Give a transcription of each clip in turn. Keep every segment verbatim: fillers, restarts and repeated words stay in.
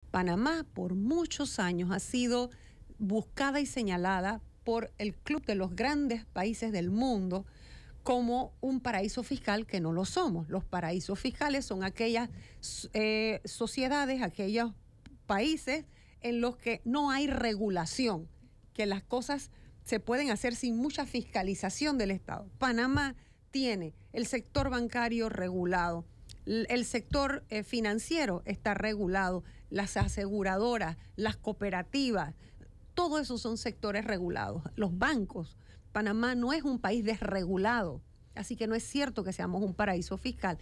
Panamá por muchos años ha sido buscada y señalada por el Club de los Grandes Países del Mundo como un paraíso fiscal que no lo somos. Los paraísos fiscales son aquellas eh, sociedades, aquellos países en los que no hay regulación, que las cosas se pueden hacer sin mucha fiscalización del Estado. Panamá tiene el sector bancario regulado, el sector eh, financiero está regulado, las aseguradoras, las cooperativas, todo eso son sectores regulados. Los bancos, Panamá no es un país desregulado, así que no es cierto que seamos un paraíso fiscal.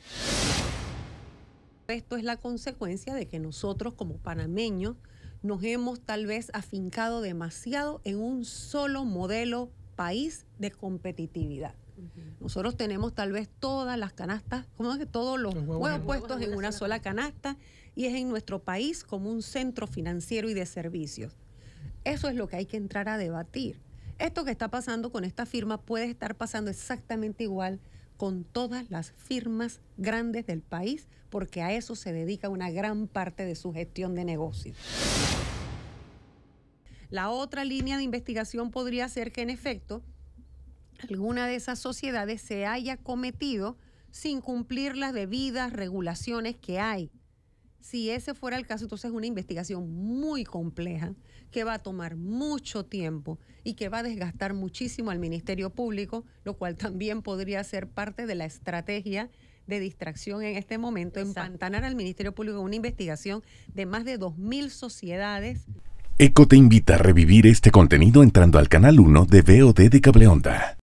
Esto es la consecuencia de que nosotros como panameños nos hemos tal vez afincado demasiado en un solo modelo país de competitividad. Nosotros tenemos tal vez todas las canastas, como que todos los, los huevos, huevos puestos en una sola canasta, y es en nuestro país como un centro financiero y de servicios. Eso es lo que hay que entrar a debatir. Esto que está pasando con esta firma puede estar pasando exactamente igual con todas las firmas grandes del país, porque a eso se dedica una gran parte de su gestión de negocios. La otra línea de investigación podría ser que en efecto alguna de esas sociedades se haya cometido sin cumplir las debidas regulaciones que hay. Si ese fuera el caso, entonces es una investigación muy compleja que va a tomar mucho tiempo y que va a desgastar muchísimo al Ministerio Público, lo cual también podría ser parte de la estrategia de distracción en este momento, Exacto. empantanar al Ministerio Público en una investigación de más de dos mil sociedades. ECO te invita a revivir este contenido entrando al canal uno de V O D de Cable Onda.